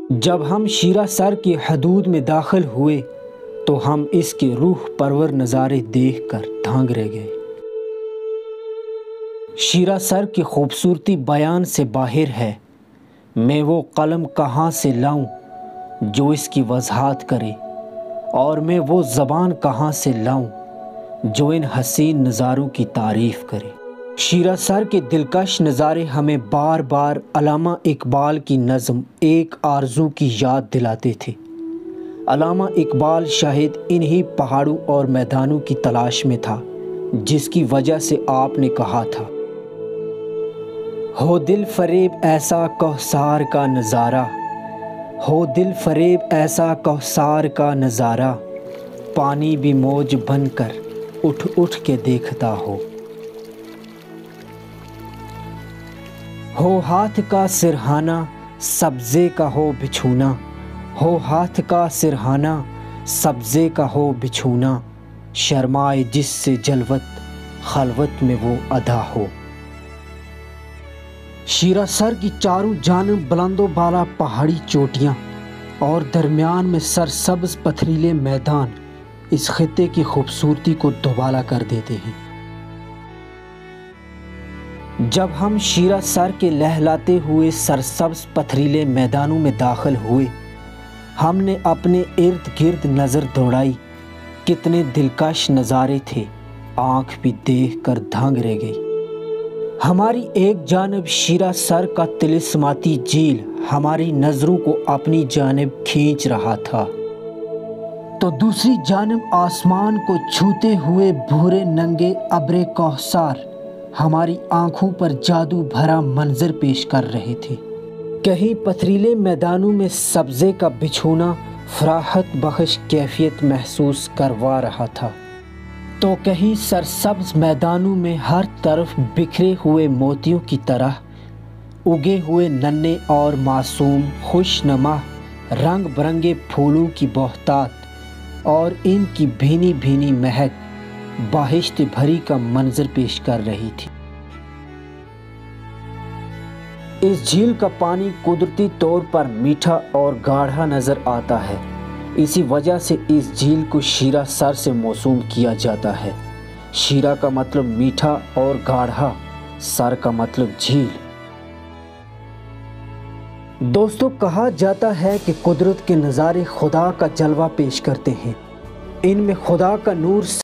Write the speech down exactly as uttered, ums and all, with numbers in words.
جب ہم شیرہ سر کی حدود میں داخل ہوئے تو ہم اس کے روح پرور نظارے دیکھ کر دھانگ رہ گئے۔ شیرہ سر کی خوبصورتی بیان سے باہر ہے۔ میں وہ قلم کہاں سے لاؤں جو اس کی وضاحت کرے، اور میں وہ زبان کہاں سے لاؤں جو ان حسین نظاروں کی تعریف کرے۔ شیرہ سر کے دلکش نظارے ہمیں بار بار علامہ اقبال کی نظم ایک آرزو کی یاد دلاتے تھے۔ علامہ اقبال شاید انہی پہاڑوں اور میدانوں کی تلاش میں تھا جس کی وجہ سے آپ نے کہا تھا، ہو دل فریب ایسا کوثر کا نظارہ، ہو دل فریب ایسا کوثر کا نظارہ، پانی بھی موج بن کر اٹھ اٹھ کے دیکھتا ہو۔ ہو ہاتھ کا سرہانہ سبزے کا ہو بچھونا، ہو ہاتھ کا سرہانہ سبزے کا ہو بچھونا، شرمائے جس سے جلوت خلوت میں وہ ادا ہو۔ شیرہ سر کی چاروں جانب بلند و بالا پہاڑی چوٹیاں اور درمیان میں سرسبز پتھریلے میدان اس خطے کی خوبصورتی کو دوبالا کر دیتے ہیں۔ جب ہم شیرہ سر کے لہلاتے ہوئے سرسبز پتھریلے میدانوں میں داخل ہوئے، ہم نے اپنے ارد گرد نظر دوڑائی۔ کتنے دلکش نظارے تھے، آنکھ بھی دیکھ کر دھانگ رہ گئی۔ ہماری ایک جانب شیرہ سر کا طلسماتی جھیل ہماری نظروں کو اپنی جانب کھینچ رہا تھا، تو دوسری جانب آسمان کو چھوتے ہوئے بھورے ننگے ابر کوثر ہماری آنکھوں پر جادو بھرا منظر پیش کر رہے تھے۔ کہیں پتھریلے میدانوں میں سبزے کا بچھونا فراحت بخش کیفیت محسوس کروا رہا تھا، تو کہیں سرسبز میدانوں میں ہر طرف بکھرے ہوئے موتیوں کی طرح اگے ہوئے ننھے اور معصوم خوش نما رنگ برنگے پھولوں کی بہتات اور ان کی بھینی بھینی مہک بہشت بھری کا منظر پیش کر رہی تھی۔ اس جھیل کا پانی قدرتی طور پر میٹھا اور گاڑھا نظر آتا ہے، اسی وجہ سے اس جھیل کو شیرہ سر سے موسوم کیا جاتا ہے۔ شیرہ کا مطلب میٹھا اور گاڑھا، سر کا مطلب جھیل۔ دوستو، کہا جاتا ہے کہ قدرت کے نظارے خدا کا جلوہ پیش کرتے ہیں، ان میں خدا کا نور